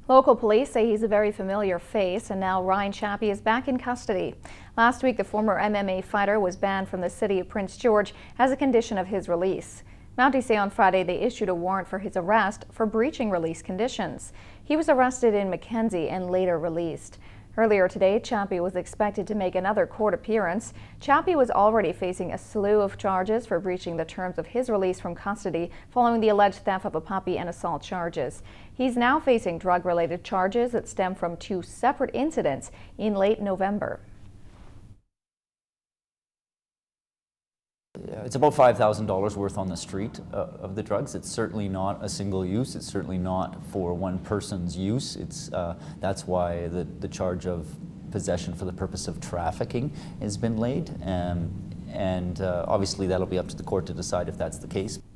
Local police say he's a very familiar face, and now Ryan Chiappe is back in custody. Last week, the former MMA fighter was banned from the city of Prince George as a condition of his release. Mounties say on Friday they issued a warrant for his arrest for breaching release conditions. He was arrested in Mackenzie and later released. Earlier today, Chiappe was expected to make another court appearance. Chiappe was already facing a slew of charges for breaching the terms of his release from custody following the alleged theft of a puppy and assault charges. He's now facing drug-related charges that stem from two separate incidents in late November. It's about $5,000 worth on the street of the drugs. It's certainly not a single use. It's certainly not for one person's use. That's why the charge of possession for the purpose of trafficking has been laid. And obviously that'll be up to the court to decide if that's the case.